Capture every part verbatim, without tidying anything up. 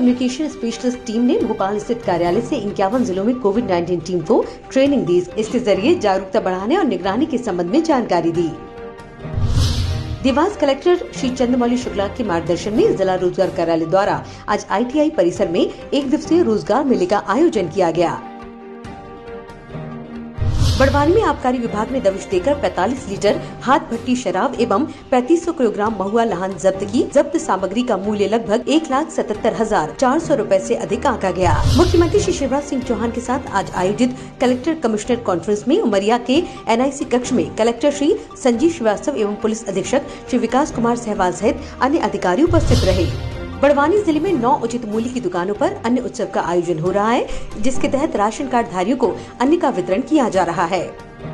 Communication specialist team ने भोपाल स्थित कार्यालय से इक्यावन जिलों में कोविड उन्नीस टीम को ट्रेनिंग दी। इसके जरिए जागरूकता बढ़ाने और निगरानी के संबंध में जानकारी दी। देवास कलेक्टर श्री चंद्रमौली शुक्ला के मार्गदर्शन में जिला रोजगार कार्यालय द्वारा आज आई टी आई परिसर में एक दिवसीय रोजगार मेले का आयोजन किया गया। बड़वानी में आबकारी विभाग ने दबिश देकर पैंतालीस लीटर हाथ भट्टी शराब एवं पैंतीस सौ किलोग्राम महुआ लहान जब्त की। जब्त सामग्री का मूल्य लगभग एक लाख सतहत्तर हजार चार सौ रूपए ऐसी अधिक आंका गया। मुख्यमंत्री श्री शिवराज सिंह चौहान के साथ आज आयोजित कलेक्टर कमिश्नर कॉन्फ्रेंस में उमरिया के एन आई सी कक्ष में कलेक्टर श्री संजीव श्रीवास्तव एवं पुलिस अधीक्षक श्री विकास कुमार सहवाल सहित अन्य अधिकारी उपस्थित रहे। बड़वानी जिले में नौ उचित मूल्य की दुकानों पर अन्न उत्सव का आयोजन हो रहा है, जिसके तहत राशन कार्ड धारियों को अन्न का वितरण किया जा रहा है।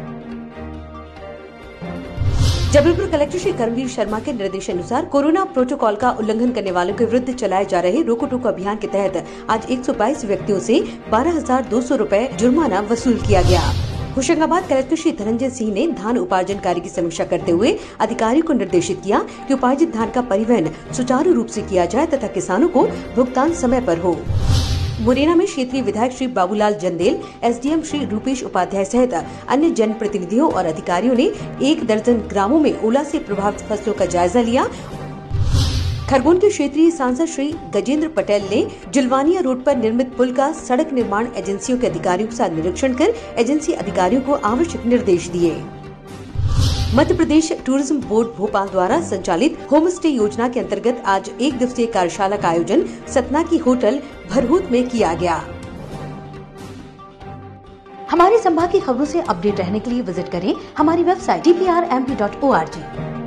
जबलपुर कलेक्टर श्री कर्मवीर शर्मा के निर्देशानुसार कोरोना प्रोटोकॉल का उल्लंघन करने वालों के विरुद्ध चलाए जा रहे रोको टोको अभियान के तहत आज एक सौ बाईस व्यक्तियों से बारह हजार दो सौ रूपए जुर्माना वसूल किया गया। होशंगाबाद कलेक्टर श्री धनंजय सिंह ने धान उपार्जन कार्य की समीक्षा करते हुए अधिकारियों को निर्देशित किया कि उपार्जित धान का परिवहन सुचारू रूप से किया जाए तथा किसानों को भुगतान समय पर हो। मुरैना में क्षेत्रीय विधायक Shri Babulal Jandel, S D M Shri Rupesh Upadhyay सहित अन्य जनप्रतिनिधियों और अधिकारियों ने एक दर्जन ग्रामों में ओला से प्रभावित फसलों का जायजा लिया। खरगोन के क्षेत्रीय सांसद श्री गजेंद्र पटेल ने जुलवानिया रोड पर निर्मित पुल का सड़क निर्माण एजेंसियों के अधिकारियों के साथ निरीक्षण कर एजेंसी अधिकारियों को आवश्यक निर्देश दिए। मध्य प्रदेश टूरिज्म बोर्ड भोपाल द्वारा संचालित होम स्टे योजना के अंतर्गत आज एक दिवसीय कार्यशाला का आयोजन सतना की होटल भरहूत में किया गया। हमारे संभाग की खबरों से अपडेट रहने के लिए विजिट करें हमारी website T P R M P dot O R जी।